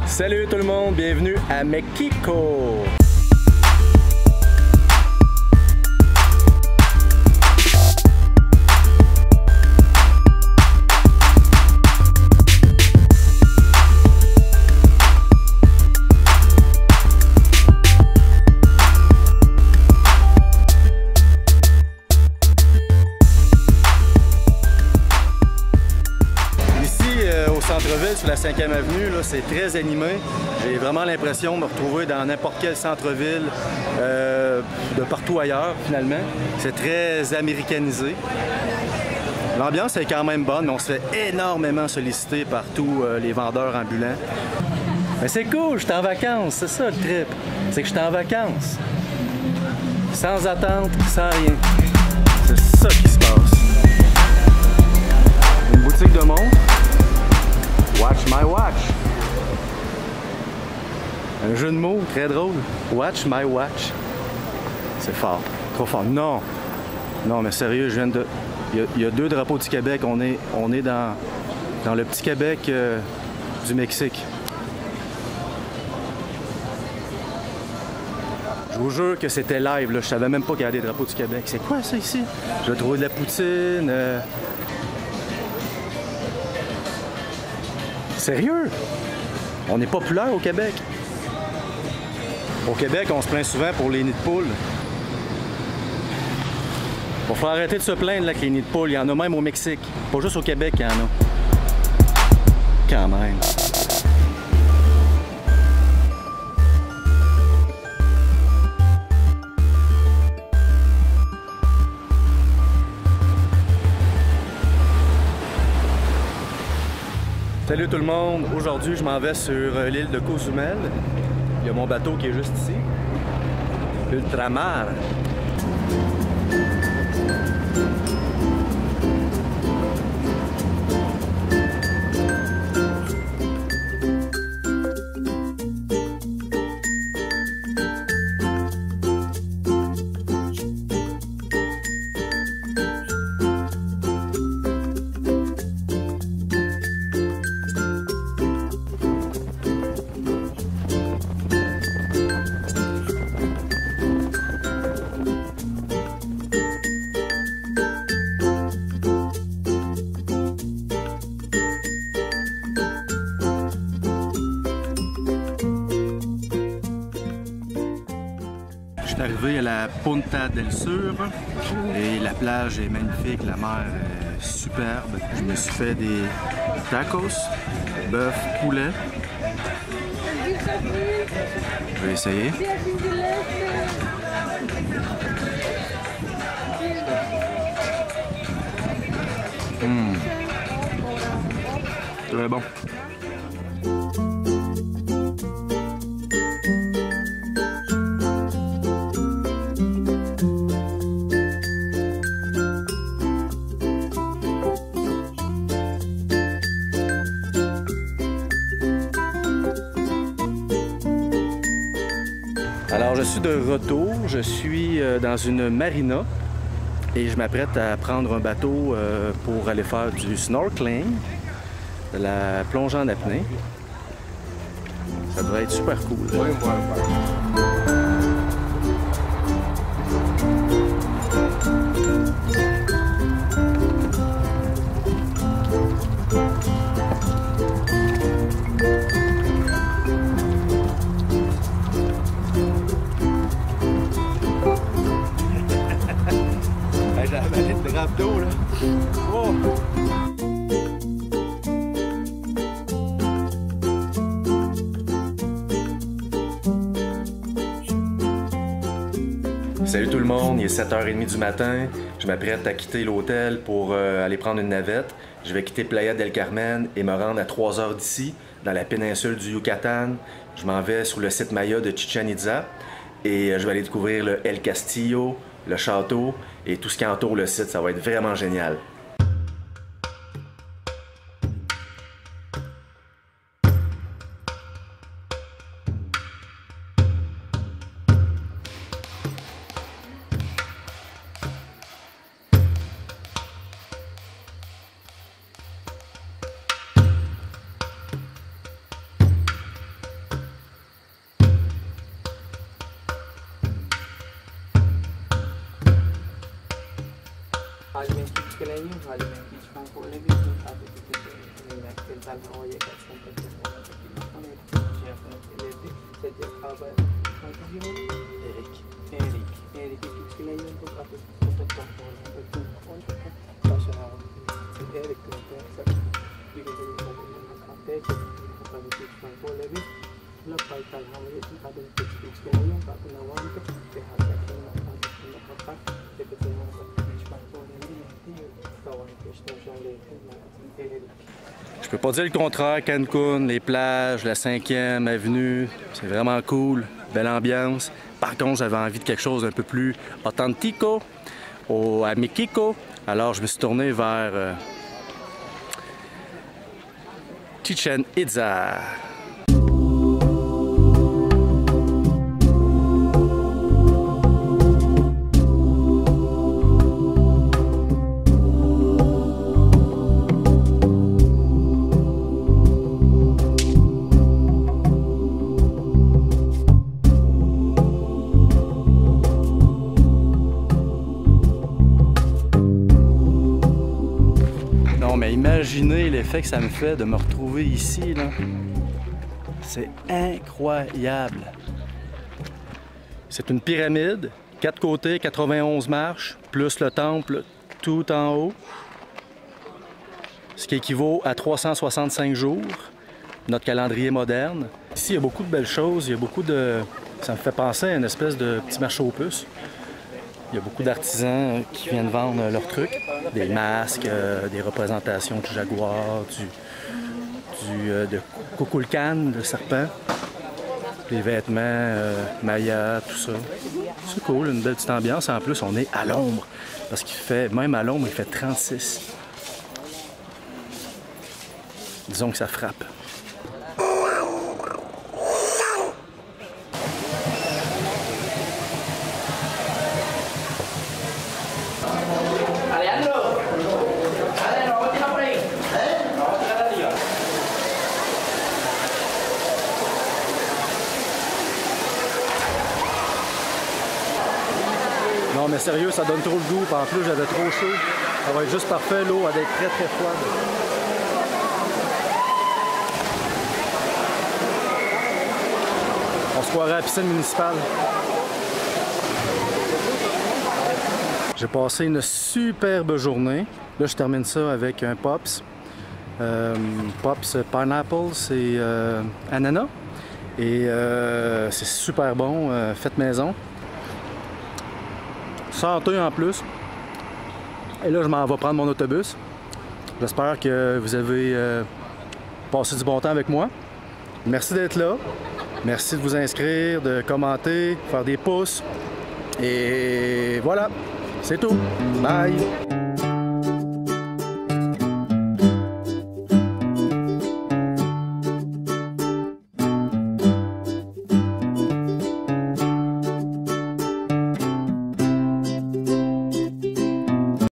Salut tout le monde, bienvenue à Mexico. Centre-ville sur la 5e avenue, c'est très animé. J'ai vraiment l'impression de me retrouver dans n'importe quel centre-ville de partout ailleurs, finalement. C'est très américanisé. L'ambiance est quand même bonne, mais on se fait énormément solliciter par tous les vendeurs ambulants. Mais c'est cool, je suis en vacances, c'est ça le trip. C'est que je suis en vacances. Sans attente, sans rien. C'est ça qui se passe. Une boutique de montres. Watch my watch. Un jeu de mots très drôle. Watch my watch. C'est fort. Trop fort. Non. Non, mais sérieux, je viens de... Il y a deux drapeaux du Québec. On est dans le petit Québec du Mexique. Je vous jure que c'était live, là. Je savais même pas qu'il y avait des drapeaux du Québec. C'est quoi ça ici? Je vais trouver de la poutine. Sérieux? On est populaire au Québec. Au Québec, on se plaint souvent pour les nids de poules. Il faut arrêter de se plaindre là, que les nids de poules. Il y en a même au Mexique. Pas juste au Québec qu'il y en a. Quand même. Salut tout le monde! Aujourd'hui, je m'en vais sur l'île de Cozumel. Il y a mon bateau qui est juste ici. Ultramar. Je suis arrivé à la Punta del Sur et la plage est magnifique, la mer est superbe. Je me suis fait des tacos, bœuf, poulet. Je vais essayer. Très bon. Alors je suis de retour, je suis dans une marina et je m'apprête à prendre un bateau pour aller faire du snorkeling, de la plongée en apnée. Ça devrait être super cool. D'eau, là. Oh. Salut tout le monde, il est 7h30 du matin. Je m'apprête à quitter l'hôtel pour aller prendre une navette. Je vais quitter Playa del Carmen et me rendre à 3 heures d'ici, dans la péninsule du Yucatan. Je m'en vais sur le site Maya de Chichén Itzá et je vais aller découvrir le El Castillo, le château et tout ce qui entoure le site. Ça va être vraiment génial. Je peux pas dire le contraire, Cancun, les plages, la 5e avenue, c'est vraiment cool, belle ambiance. Par contre, j'avais envie de quelque chose d'un peu plus authentico, à Mexico. Alors, je me suis tourné vers Chichen Itza. Mais imaginez l'effet que ça me fait de me retrouver ici, là. C'est incroyable. C'est une pyramide, 4 côtés, 91 marches, plus le temple tout en haut. Ce qui équivaut à 365 jours, notre calendrier moderne. Ici, il y a beaucoup de belles choses, il y a beaucoup de... Ça me fait penser à une espèce de petit marché aux puces. Il y a beaucoup d'artisans qui viennent vendre leurs trucs, des masques, des représentations du jaguar, de Kukulkan, le serpent, les vêtements, mayas, tout ça. C'est cool, une belle petite ambiance. En plus, on est à l'ombre, parce qu'il fait, même à l'ombre, il fait 36. Disons que ça frappe. Non mais sérieux, ça donne trop le goût. En plus, j'avais trop chaud. Ça va être juste parfait, l'eau va être très très froide. On se croirait à la piscine municipale. J'ai passé une superbe journée. Là, je termine ça avec un Pops. Pops Pineapple, c'est ananas. Et c'est super bon, fait maison. Santé en plus. Et là, je m'en vais prendre mon autobus. J'espère que vous avez passé du bon temps avec moi. Merci d'être là. Merci de vous inscrire, de commenter, faire des pouces. Et voilà, c'est tout. Bye!